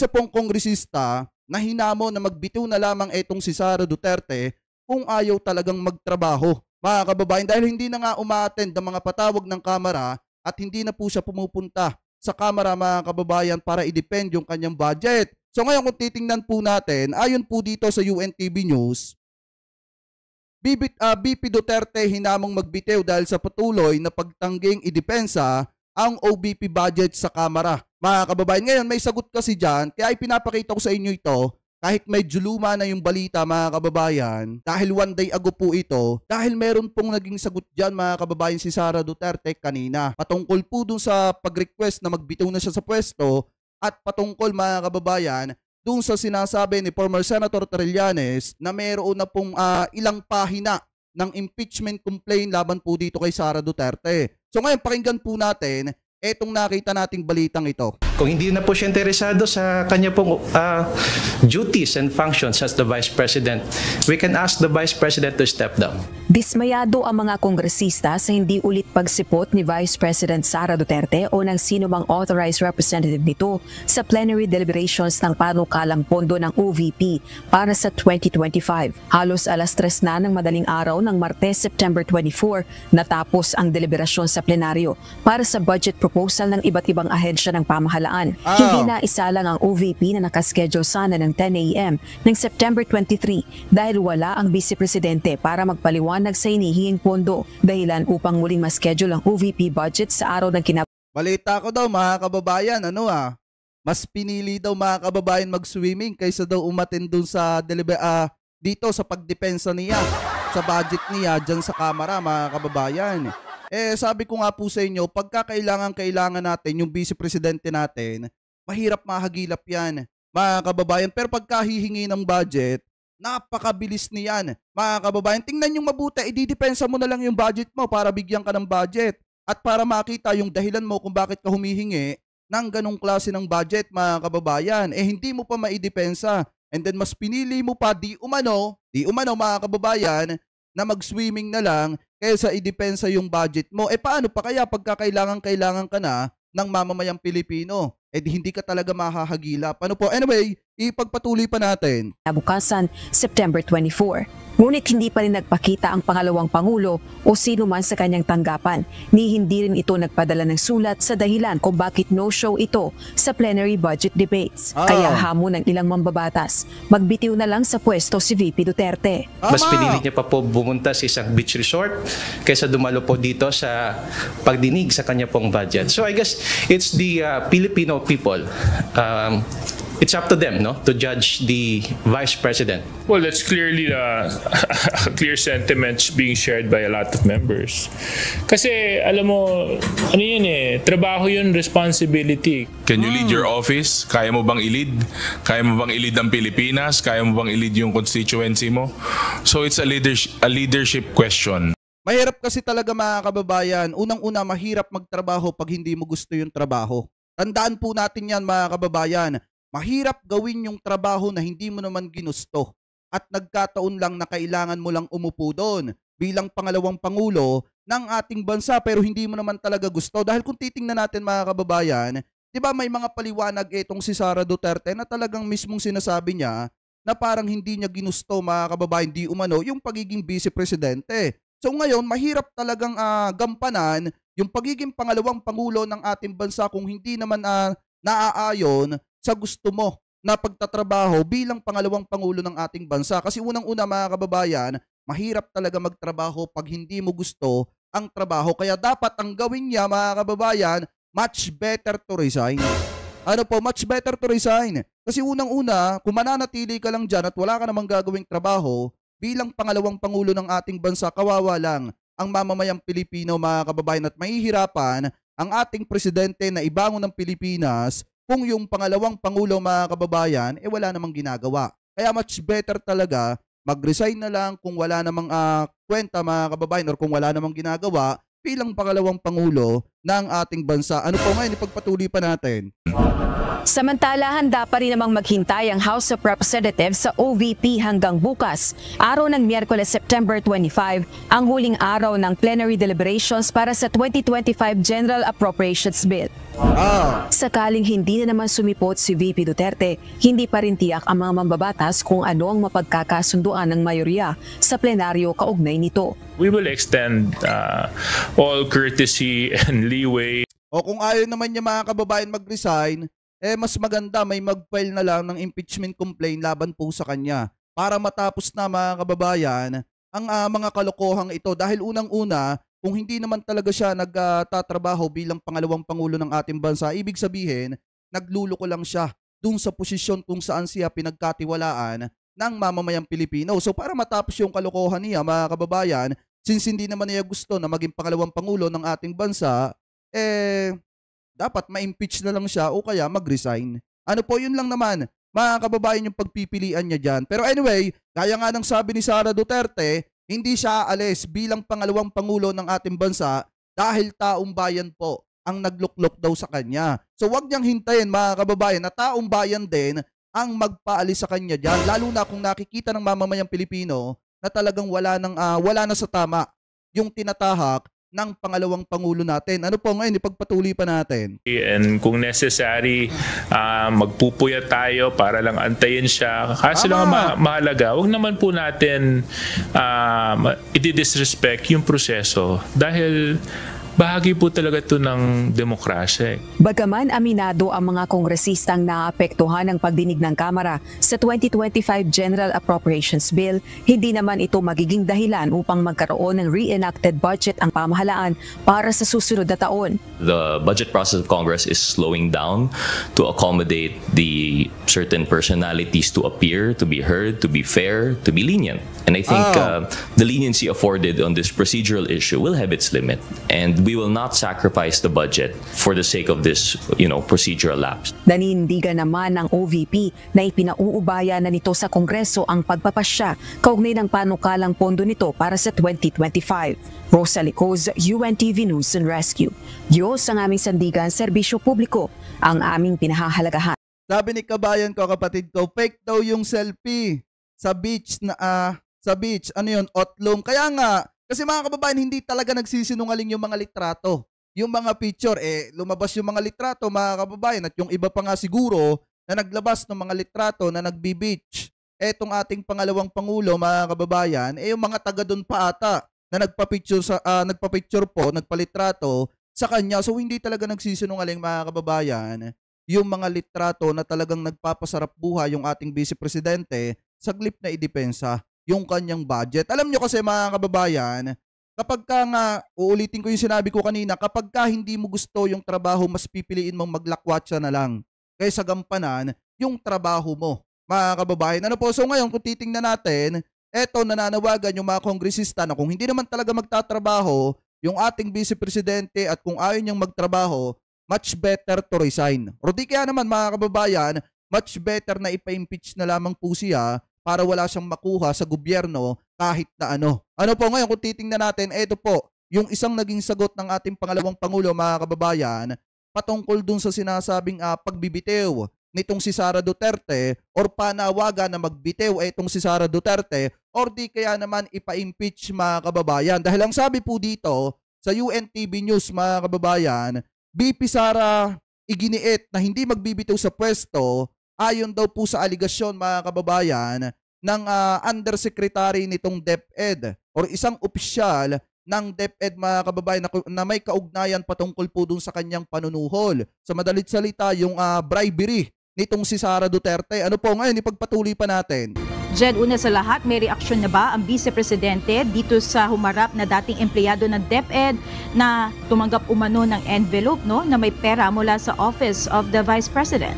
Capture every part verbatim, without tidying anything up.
isa pong kongresista na hinamo na magbitiw na lamang etong si Sara Duterte kung ayaw talagang magtrabaho. Mga kababayan, dahil hindi na nga umaattend ng mga patawag ng Kamara at hindi na po siya pumupunta sa Kamara, mga kababayan, para i-depend yung kanyang budget. So ngayon kung titingnan po natin, ayon po dito sa U N T V News, B P, uh, B P Duterte hinamong magbitiw dahil sa patuloy na pagtangging idepensa ang O B P budget sa Kamara. Mga kababayan, ngayon may sagot kasi dyan, kaya ipinapakita ko sa inyo ito kahit medyo luma na yung balita, mga kababayan, dahil one day ago po ito, dahil meron pong naging sagot dyan, mga kababayan, si Sara Duterte kanina. Patungkol po dun sa pag-request na magbitiw na siya sa pwesto at patungkol, mga kababayan, dun sa sinasabi ni former Senator Trillanes na meron na pong uh, ilang pahina ng impeachment complaint laban po dito kay Sara Duterte. So ngayon, pakinggan po natin etong nakita nating balitang ito. Kung hindi na po siya interesado sa kanya pong uh, duties and functions as the Vice President, we can ask the Vice President to step down. Dismayado ang mga kongresista sa hindi ulit pagsipot ni Vice President Sara Duterte o ng sino mang authorized representative nito sa plenary deliberations ng panukalang pondo ng O V P para sa twenty twenty-five. Halos alas tres na ng madaling araw ng Martes, September twenty-four, natapos ang deliberasyon sa plenaryo para sa budget proposal ng iba't ibang ahensya ng pamahalaan. Oh. Hindi na isa lang ang O V P na nakaschedule sana ng ten A M ng September twenty-three dahil wala ang Vice Presidente para magpaliwanag sa hinihinging pondo, dahilan upang muling ma-schedule ang O V P budget sa araw ng kinap... Balita ko daw, mga kababayan, ano ah, mas pinili daw, mga kababayan, mag-swimming kaysa daw umatin dun sa deliver, uh, dito sa pagdepensa niya, sa budget niya dyan sa Kamara, mga kababayan. Eh, sabi ko nga po sa inyo, pagka kailangan-kailangan natin yung Vice Presidente natin, mahirap mahagilap yan, mga kababayan. Pero pagka hihingi ng budget, napakabilis niyan, mga kababayan. Tingnan yung mabuti, ididepensa mo na lang yung budget mo para bigyan ka ng budget at para makita yung dahilan mo kung bakit ka humihingi ng ganong klase ng budget, mga kababayan. Eh, hindi mo pa maidepensa. And then mas pinili mo pa di umano, di umano, mga kababayan, na mag-swimming na lang kaysa idepensa yung budget mo. Eh paano pa kaya pagka kailangan-kailangan ka na ng mamamayang Pilipino? Eh di hindi ka talaga mahahagilap. Ano po? Anyway, ipagpatuloy pa natin. Nabukasan, September twenty-four. Ngunit hindi pa rin nagpakita ang pangalawang Pangulo o sino man sa kanyang tanggapan, ni hindi rin ito nagpadala ng sulat sa dahilan kung bakit no-show ito sa plenary budget debates. Oh. Kaya hamon ng ilang mambabatas, magbitiw na lang sa pwesto si V P Duterte. Ama. Mas pinili niya pa po bumunta sa isang beach resort kaysa dumalo po dito sa pagdinig sa kanya pong budget. So I guess it's the uh, Filipino people. Um, It's up to them, no, to judge the Vice President. Well, that's clearly a, a clear sentiments being shared by a lot of members. Kasi, alam mo, ano yun eh, trabaho yun, responsibility. Can you lead your office? Kaya mo bang i-lead? Kaya mo bang i-lead ang Pilipinas? Kaya mo bang i-lead yung constituency mo? So it's a leadership, a leadership question. Mahirap kasi talaga, mga kababayan. Unang-una, mahirap magtrabaho pag hindi mo gusto yung trabaho. Tandaan po natin yan, mga kababayan. Mahirap gawin yung trabaho na hindi mo naman ginusto at nagkataon lang na kailangan mo lang umupo doon bilang pangalawang pangulo ng ating bansa pero hindi mo naman talaga gusto. Dahil kung titingnan natin, mga kababayan, di ba may mga paliwanag itong si Sara Duterte na talagang mismong sinasabi niya na parang hindi niya ginusto, mga kababayan, di umano, yung pagiging Vice Presidente. So ngayon, mahirap talagang uh, gampanan yung pagiging pangalawang pangulo ng ating bansa kung hindi naman uh, naaayon sa gusto mo na pagtatrabaho bilang pangalawang pangulo ng ating bansa. Kasi unang-una, mga kababayan, mahirap talaga magtrabaho pag hindi mo gusto ang trabaho. Kaya dapat ang gawin niya, mga kababayan, much better to resign. Ano po, much better to resign. Kasi unang-una, kung mananatili ka lang dyan at wala ka namang gagawing trabaho, bilang pangalawang pangulo ng ating bansa, kawawa lang ang mamamayang Pilipino, mga kababayan, at mahihirapan ang ating presidente na ibangon ng Pilipinas kung yung pangalawang pangulo, mga kababayan, eh wala namang ginagawa. Kaya much better talaga, mag-resign na lang kung wala namang uh, kwenta, mga kababayan, or kung wala namang ginagawa bilang pangalawang pangulo ng ating bansa. Ano po ngayon, ipagpatuloy pa natin. Samantala, handa pa rin namang maghintay ang House of Representatives sa O V P hanggang bukas, araw ng Miyerkules September twenty-five, ang huling araw ng plenary deliberations para sa twenty twenty-five General Appropriations Bill. Ah, Sakaling hindi na naman sumipot si V P Duterte, hindi pa rin tiyak ang mga mambabatas kung ano ang mapagkakasunduan ng mayorya sa plenaryo kaugnay nito. We will extend uh, all courtesy and leeway. o kung ayaw naman niya mga kababayan mag-resign, eh mas maganda may mag-file na lang ng impeachment complaint laban po sa kanya para matapos na mga kababayan ang uh, mga kalokohang ito. Dahil unang-una, kung hindi naman talaga siya nagtatrabaho bilang pangalawang pangulo ng ating bansa, ibig sabihin, nagluluko lang siya dun sa posisyon kung saan siya pinagkatiwalaan ng mamamayang Pilipino. So para matapos yung kalokohan niya, mga kababayan, since hindi naman niya gusto na maging pangalawang pangulo ng ating bansa, eh dapat ma-impeach na lang siya o kaya mag-resign. Ano po, yun lang naman, mga kababayan, yung pagpipilian niya dyan. Pero anyway, gaya nga ng sabi ni Sara Duterte, hindi siya aalis bilang pangalawang pangulo ng ating bansa dahil taong bayan po ang nagluklok daw sa kanya. So wag niyang hintayin, mga kababayan, na taong bayan din ang magpaalis sa kanya dyan. Lalo na kung nakikita ng mamamayang Pilipino na talagang wala, ng, uh, wala na sa tama yung tinatahak ng pangalawang pangulo natin. Ano po ngayon, ipagpatuloy pa natin. And kung necessary, uh, magpupuyat tayo para lang antayin siya. Kaso lang ma- mahalaga, huwag naman po natin uh, i-disrespect yung proseso dahil bahagi po talaga ito ng demokrasya. Bagaman aminado ang mga kongresistang naapektuhan ng pagdinig ng Kamara sa twenty twenty-five General Appropriations Bill, hindi naman ito magiging dahilan upang magkaroon ng reenacted budget ang pamahalaan para sa susunod na taon. The budget process of Congress is slowing down to accommodate the certain personalities to appear, to be heard, to be fair, to be lenient. And I think Oh. uh, the leniency afforded on this procedural issue will have its limit. And we will not sacrifice the budget for the sake of this, you know, procedural lapse. Nanindigan naman ng O V P na ipinauubaya na nito sa Kongreso ang pagpapasya kaugnay ng panukalang pondo nito para sa twenty twenty-five. Rosa Licoz, U N T V News and Rescue. Diyos ang aming sandigan, serbisyo publiko, ang aming pinahahalagahan. Sabi ni kabayan ko, kapatid ko, fake daw yung selfie sa beach na ah, sa beach. Ano yun? Otlong. Kaya nga, kasi mga kababayan, hindi talaga nagsisinungaling yung mga litrato. Yung mga picture, eh, lumabas yung mga litrato, mga kababayan, at yung iba pa nga siguro na naglabas ng mga litrato na nagbi-beach. Etong ating pangalawang pangulo, mga kababayan, eh yung mga taga doon pa ata na nagpa-picture, sa, uh, nagpa-picture po, nagpalitrato sa kanya. So hindi talaga nagsisinungaling, mga kababayan, yung mga litrato na talagang nagpapasarap buhay yung ating Vice Presidente sa glip na idepensa yung kanyang budget. Alam nyo kasi, mga kababayan, kapag ka nga, uulitin ko yung sinabi ko kanina, kapag ka hindi mo gusto yung trabaho, mas pipiliin mong maglakwatsa na lang kaysa gampanan yung trabaho mo, mga kababayan. Ano po, so ngayon kung titingnan natin, eto nananawagan yung mga kongresista na kung hindi naman talaga magtatrabaho yung ating Vice Presidente at kung ayaw niyang magtrabaho, much better to resign. O di kaya naman, mga kababayan, much better na ipa-impeach na lamang po siya para wala siyang makuha sa gobyerno kahit na ano. Ano po ngayon, kung titingnan natin, eto po, yung isang naging sagot ng ating pangalawang pangulo, mga kababayan, patungkol dun sa sinasabing uh, pagbibitew nitong si Sara Duterte or panawagan na magbitew etong si Sara Duterte or di kaya naman ipa-impeach, mga kababayan. Dahil ang sabi po dito sa U N T V News, mga kababayan, B P Sara iginiit na hindi magbibitaw sa pwesto ayon daw po sa aligasyon, mga kababayan, ng uh, undersecretary nitong DepEd or isang opisyal ng DepEd, mga kababayan, na, na may kaugnayan patungkol po dun sa kanyang panunuhol. Sa madalit salita, yung uh, bribery nitong si Sara Duterte. Ano po ngayon, ipagpatuloy pa natin. Jed, una sa lahat, may reaksyon na ba ang Vice Presidente dito sa humarap na dating empleyado ng DepEd na tumanggap umano ng envelope, no, na may pera mula sa Office of the Vice President?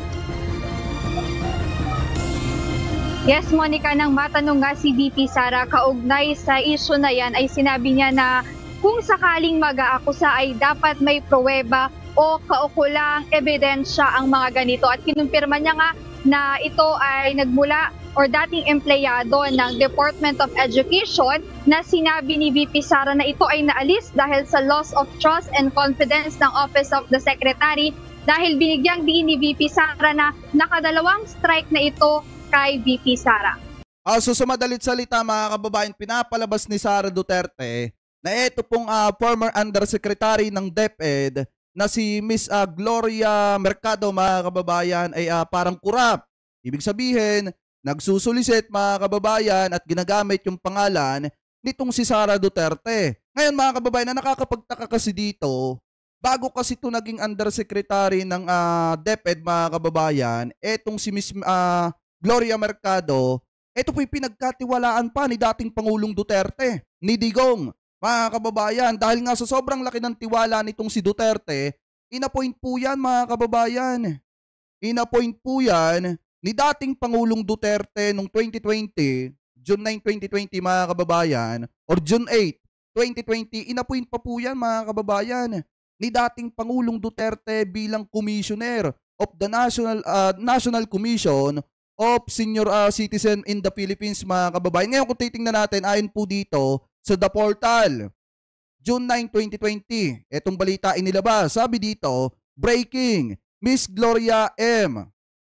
Yes, Monica, nang matanong nga si V P Sara kaugnay sa issue na yan ay sinabi niya na kung sakaling mag-aakusa ay dapat may pruweba o kaukulang ebidensya ang mga ganito. At kinumpirma niya nga na ito ay nagmula or dating empleyado ng Department of Education na sinabi ni V P Sara na ito ay naalis dahil sa loss of trust and confidence ng Office of the Secretary dahil binigyang diin ni V P Sara na nakadalawang strike na ito kay V P Sara. Ah, so sa madalit salita mga kababayan, pinapalabas ni Sara Duterte na ito pong uh, former undersecretary ng DepEd na si Miss uh, Gloria Mercado mga kababayan ay uh, parang kurap. Ibig sabihin, nagsusulisit mga kababayan at ginagamit yung pangalan nitong si Sara Duterte. Ngayon mga kababayan, na nakakapagtaka kasi dito, bago kasi ito naging undersecretary ng uh, DepEd mga kababayan, etong si Miss uh, Gloria Mercado, ito po'y pinagkatiwalaan pa ni dating Pangulong Duterte, ni Digong. Mga kababayan, dahil nga sa sobrang laki ng tiwala nitong si Duterte, inappoint po yan mga kababayan. Inappoint po yan ni dating Pangulong Duterte noong twenty twenty, June nine, twenty twenty mga kababayan, or June eight, twenty twenty, inappoint pa po yan mga kababayan ni dating Pangulong Duterte bilang Commissioner of the National uh, National Commission of Senior uh, Citizen in the Philippines mga kababayan. Ngayon kung titingnan natin, ayon po dito sa The Portal, June nine, twenty twenty, etong balita inilabas. Sabi dito, breaking, Miss Gloria M.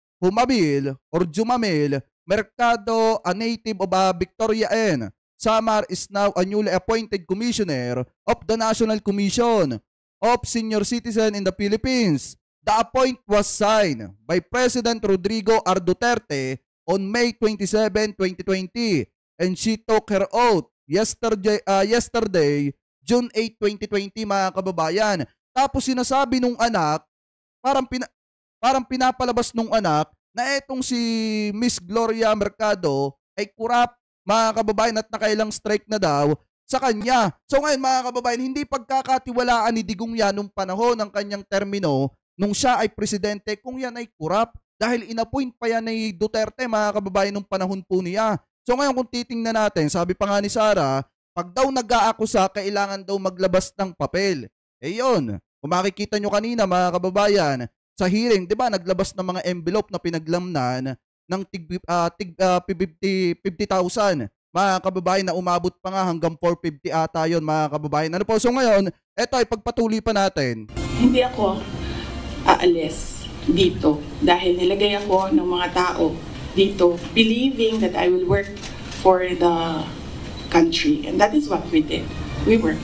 Humabil or Jumamil Mercado, a native of uh, Victoria N. Samar, is now a newly appointed Commissioner of the National Commission of Senior Citizen in the Philippines. The appointment was signed by President Rodrigo R. Duterte on May twenty-seventh, twenty twenty, and she took her oath yesterday, uh, yesterday June eighth, twenty twenty mga kababayan. Tapos sinasabi nung anak, parang, pina, parang pinapalabas nung anak na etong si Miss Gloria Mercado ay kurap mga kababayan at nakailang strike na daw sa kanya. So ngayon mga kababayan, hindi pagkakatiwalaan ni Digong yan nung panahon ng kanyang termino nung siya ay presidente kung yan ay kurap dahil inappoint pa yan ni Duterte mga kababayan nung panahon po niya. So ngayon kung titingnan natin, sabi pa nga ni Sara, pag daw nag-aakusa, kailangan daw maglabas ng papel. Eh yun, kung makikita nyo kanina mga kababayan, sa hearing, di ba, naglabas ng mga envelope na pinaglamnan ng tig, uh, tig uh, fifty thousand. Mga kababayan na umabot pa nga hanggang four fifty ata yun, mga kababayan. Ano po? So ngayon, eto ay pagpatuloy pa natin. Hindi ako aalis dito dahil nilagay ako ng mga tao dito believing that I will work for the country. And that is what we did. We worked.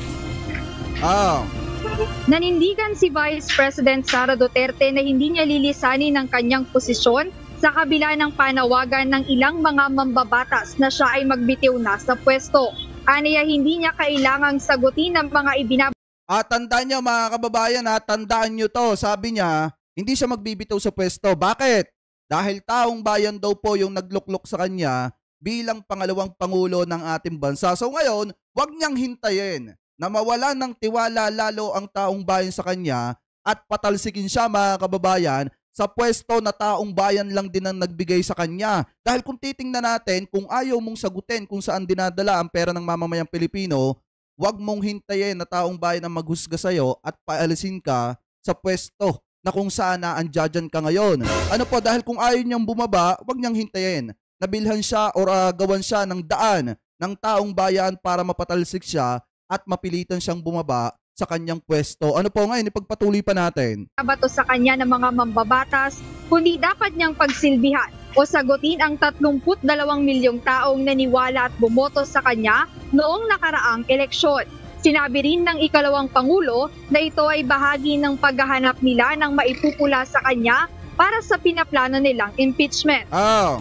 Ah. Nanindigan si Vice President Sara Duterte na hindi niya lilisanin ang kanyang posisyon sa kabila ng panawagan ng ilang mga mambabatas na siya ay magbitiw na sa pwesto. Aniya hindi niya kailangang sagutin ang mga ibinab... At tandaan nyo mga kababayan, ha, tandaan nyo to. Sabi niya, hindi siya magbibitaw sa pwesto. Bakit? Dahil taong bayan daw po yung nagluklok sa kanya bilang pangalawang pangulo ng ating bansa. So ngayon, wag niyang hintayin na mawala ng tiwala lalo ang taong bayan sa kanya at patalsikin siya mga kababayan sa pwesto na taong bayan lang din ang nagbigay sa kanya. Dahil kung titingnan natin, kung ayaw mong sagutin kung saan dinadala ang pera ng mamamayang Pilipino, wag mong hintayin na taong bayan ang maghusga sa'yo at paalisin ka sa pwesto na kung saan naandyan ka ngayon. Ano po, dahil kung ayaw niyang bumaba, wag niyang hintayin. Nabilhan siya or uh, gawan siya ng daan ng taong bayan para mapatalsik siya at mapilitan siyang bumaba sa kanyang pwesto. Ano po ngayon, ipagpatuloy pa natin. Bato sa kanya ng mga mambabatas, kundi dapat niyang pagsilbihan o sagutin ang tatlumpu't dalawang milyong taong naniwala at bumoto sa kanya noong nakaraang eleksyon. Sinabi rin ng ikalawang Pangulo na ito ay bahagi ng paghahanap nila ng maipupula sa kanya para sa pinaplano nilang impeachment. Oh.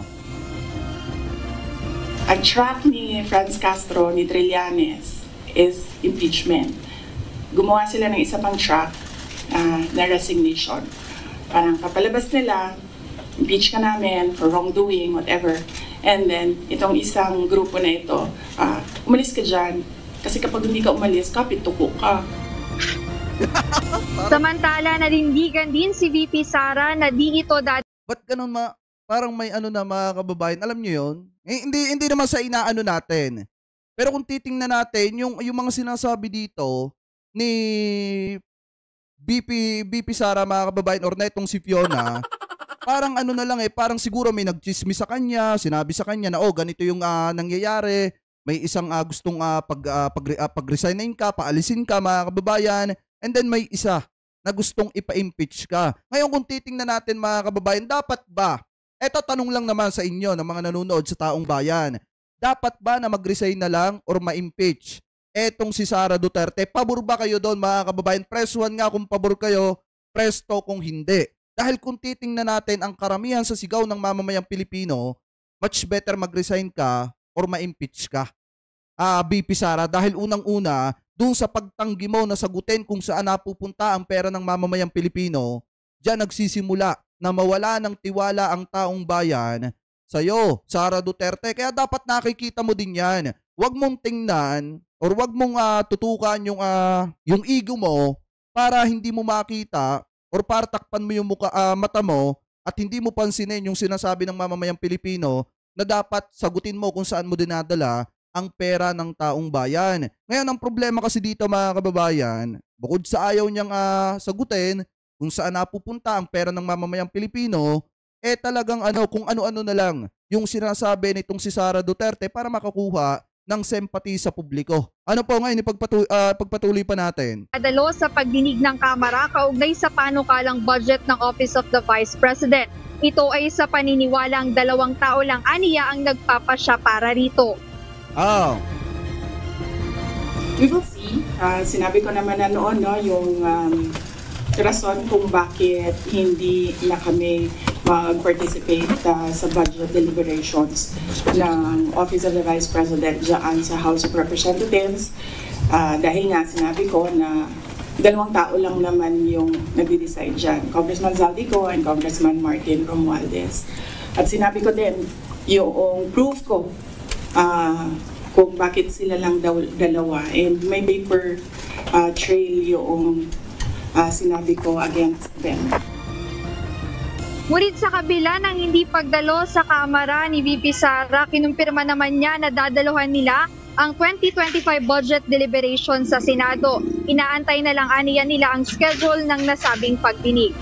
Ang track ni Franz Castro, ni Trillanes, is impeachment. Gumawa sila ng isa pang track uh, na resignation. Parang papalabas nila, impeach ka namin for wrongdoing, whatever. And then, itong isang grupo na ito, uh, umalis ka dyan. Kasi kapag hindi ka umalis, kapituko ka. Samantala, nanindigan din si V P Sara na di ito dati. Ba't ganun ma... Parang may ano na mga kababayan, alam nyo yun? Eh, hindi, hindi naman sa inaano natin. Pero kung titingnan natin, yung, yung mga sinasabi dito ni B P, B P Sara mga kababayan or na itong si Fiona, parang ano na lang eh, parang siguro may nagchismis sa kanya, sinabi sa kanya na oh ganito yung uh, nangyayari, may isang uh, gustong uh, pag, uh, pag, uh, pag-resignin ka, paalisin ka mga kababayan, and then may isa na gustong ipa-impeach ka. Ngayon kung titingnan natin mga kababayan, dapat ba, eto tanong lang naman sa inyo ng mga nanonood sa Taong Bayan, dapat ba na mag-resign na lang or ma-impeach etong si Sara Duterte? Pabor ba kayo doon mga kababayan? Press one nga kung pabor kayo, press two kung hindi. Dahil kung titingnan natin ang karamihan sa sigaw ng mamamayang Pilipino, much better mag-resign ka or ma-impeach ka. Ah, B P Sara, dahil unang-una, dun sa pagtanggi mo na sagutin kung saan napupunta ang pera ng mamamayang Pilipino, diyan nagsisimula na mawala ng tiwala ang taong bayan sa'yo, Sara Duterte. Kaya dapat nakikita mo din yan. Huwag mong tingnan or huwag mong uh, tutukan yung, uh, yung ego mo para hindi mo makita or para takpan mo yung muka, uh, mata mo at hindi mo pansinin yung sinasabi ng mamamayang Pilipino na dapat sagutin mo kung saan mo dinadala ang pera ng taong bayan. Ngayon, ang problema kasi dito mga kababayan, bukod sa ayaw niyang uh, sagutin kung saan napupunta ang pera ng mamamayang Pilipino, eh talagang ano, kung ano-ano na lang yung sinasabi nitong si Sara Duterte para makakuha ng sempati sa publiko. Ano po ngayon, ipagpatuloy, uh, pagpatuloy pa natin? Adalo sa pagdinig ng Kamara kaugnay sa panukalang budget ng Office of the Vice President. Ito ay sa paniniwalang dalawang tao lang aniya ang nagpapasya para rito. Oh. We will see. Uh, sinabi ko naman na noon, no, yung um, rason kung bakit hindi na kami mag-participate uh, sa budget deliberations ng Office of the Vice President dyan sa House of Representatives. Uh, dahil nga sinabi ko na dalawang tao lang naman yung nag-decide dyan, Congressman Zaldico and Congressman Martin Romualdez. At sinabi ko din, yung proof ko Uh, kung bakit sila lang daw dalawa, and may paper uh, trail yung uh, sinabi ko against them. Ngunit sa kabila ng hindi pagdalo sa Kamara ni V P Sara, kinumpirma naman niya na dadaluhan nila ang twenty twenty-five budget deliberation sa Senado. Inaantay na lang aniya nila ang schedule ng nasabing pagdinig.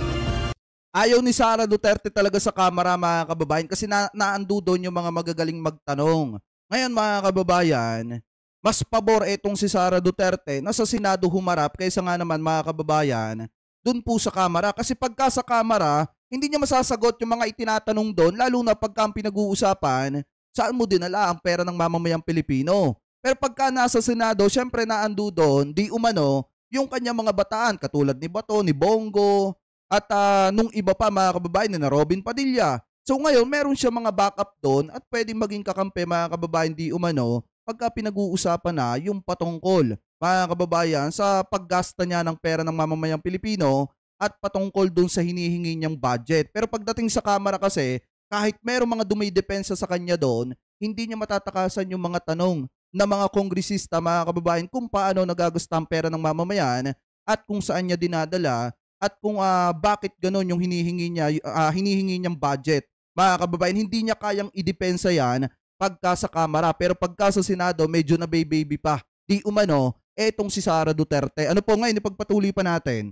Ayaw ni Sara Duterte talaga sa Kamara mga kababayan kasi na naando doon yung mga magagaling magtanong. Ngayon mga kababayan, mas pabor etong si Sara Duterte na sa Senado humarap kaysa nga naman mga kababayan doon po sa Kamara. Kasi pagka sa Kamara, hindi niya masasagot yung mga itinatanong doon, lalo na pagka ang pinag-uusapan, saan mo dinala ang pera ng mamamayang Pilipino. Pero pagka nasa Senado, syempre naando doon, di umano, yung kanya mga bataan katulad ni Bato, ni Bongo, at uh, nung iba pa mga kababayan na Robin Padilla. So ngayon meron siya mga backup doon at pwedeng maging kakampi mga kababayan di umano pagka pinag-uusapan na yung patungkol mga kababayan sa paggasta niya ng pera ng mamamayang Pilipino at patungkol doon sa hinihingi niyang budget. Pero pagdating sa Kamara kasi kahit meron mga dumidepensa sa kanya doon, hindi niya matatakasan yung mga tanong ng mga kongresista mga kababayan kung paano nagagasta ang pera ng mamamayan at kung saan niya dinadala at kung uh, bakit gano'n yung hinihingi niya, uh, hinihingi niyang budget. Mga kababayan, hindi niya kayang idepensa yan pagka sa Kamara. Pero pagka sa Senado, medyo na baby pa. Di umano, etong si Sara Duterte. Ano po ngayon, ipagpatuloy pa natin?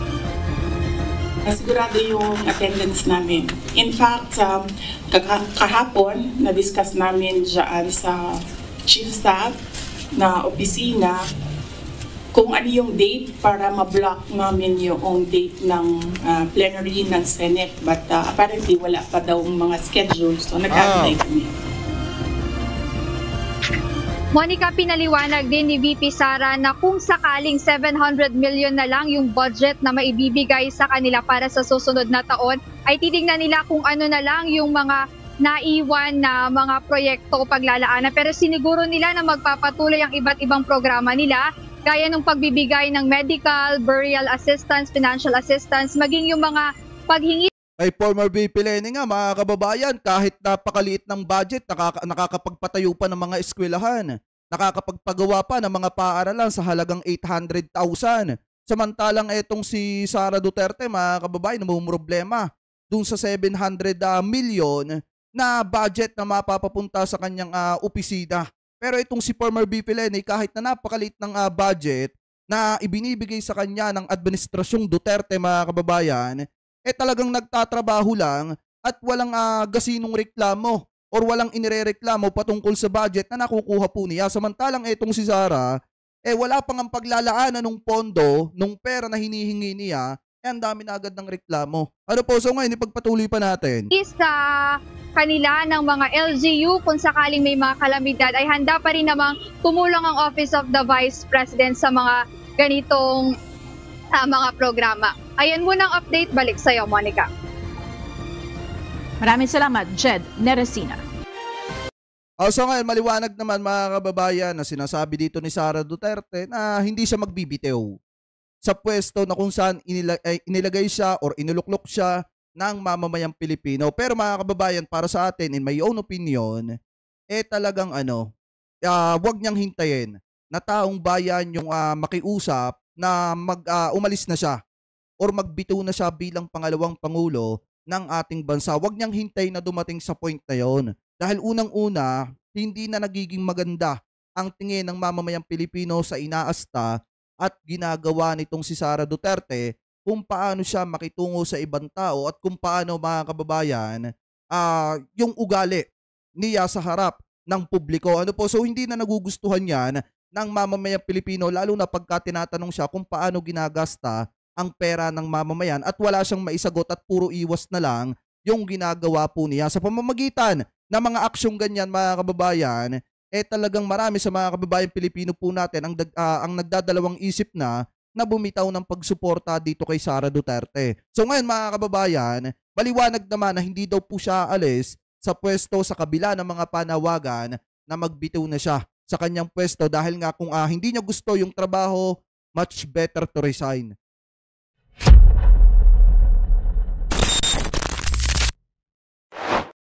Sigurado yung attendance namin. In fact, um, kahapon, na-discuss namin dyan sa Chief Staff na opisina kung ano yung date para ma-block namin yung date ng uh, plenary ng Senate. But uh, apparently wala pa daw mga schedule, so nag-apply kami. Monica, pinaliwanag din ni V P Sara na kung sakaling seven hundred million na lang yung budget na maibibigay sa kanila para sa susunod na taon, ay titignan nila kung ano na lang yung mga naiwan na mga proyekto o paglalaanan. Pero siniguro nila na magpapatuloy ang iba't ibang programa nila, gaya ng pagbibigay ng medical, burial assistance, financial assistance, maging yung mga paghingi. Ay former V P Leni nga mga kababayan, kahit napakaliit ng budget, nakaka- nakakapagpatayo pa ng mga eskwelahan, nakakapagpagawa pa ng mga paaralan sa halagang eight hundred thousand. Samantalang etong si Sara Duterte mga kababayan, namumroblema dun sa seven hundred million na budget na mapapapunta sa kanyang uh, opisina. Pero itong si former V P Leni, kahit na napakaliit ng uh, budget na ibinibigay sa kanya ng administrasyong Duterte mga kababayan, eh talagang nagtatrabaho lang at walang uh, gasinong reklamo or walang inirereklamo patungkol sa budget na nakukuha po niya. Samantalang itong si Sara, eh wala pang ang paglalaanan ng pondo, nung pera na hinihingi niya, eh ang dami na agad ng reklamo. Ano po, so ngayon, ipagpatuloy pa natin. Sa kanila ng mga L G U, kung sakaling may mga kalamidad, ay handa pa rin namang tumulong ang Office of the Vice President sa mga ganitong uh, mga programa. Ayan muna ang update. Balik sa iyo, Monica. Maraming salamat, Jed Neresina. Oh, so ngayon, maliwanag naman mga kababayan na sinasabi dito ni Sara Duterte na hindi siya magbibitiw sa pwesto na kung saan inila- eh, inilagay siya or inuluklok siya ng mamamayang Pilipino. Pero mga kababayan, para sa atin, in my own opinion, eh talagang ano, uh, wag niyang hintayin na taong bayan yung uh, makiusap na mag, uh, umalis na siya or magbitiw na siya bilang pangalawang pangulo ng ating bansa. Wag niyang hintayin na dumating sa point na yon. Dahil unang-una, hindi na nagiging maganda ang tingin ng mamamayang Pilipino sa inaasta at ginagawa nitong si Sara Duterte kung paano siya makitungo sa ibang tao at kung paano mga kababayan uh, yung ugali niya sa harap ng publiko. Ano po? So hindi na nagugustuhan yan ng mamamayang Pilipino, lalo na pagka tinatanong siya kung paano ginagasta ang pera ng mamamayan at wala siyang maisagot at puro iwas na lang yung ginagawa po niya sa pamamagitan na mga aksyong ganyan mga kababayan, eh talagang marami sa mga kababayan Pilipino po natin ang, uh, ang nagdadalawang isip na na bumitaw ng pagsuporta dito kay Sara Duterte. So ngayon mga kababayan, maliwanag naman na hindi daw po siya alis sa pwesto sa kabila ng mga panawagan na magbitiw na siya sa kanyang pwesto dahil nga kung uh, hindi niya gusto yung trabaho, much better to resign.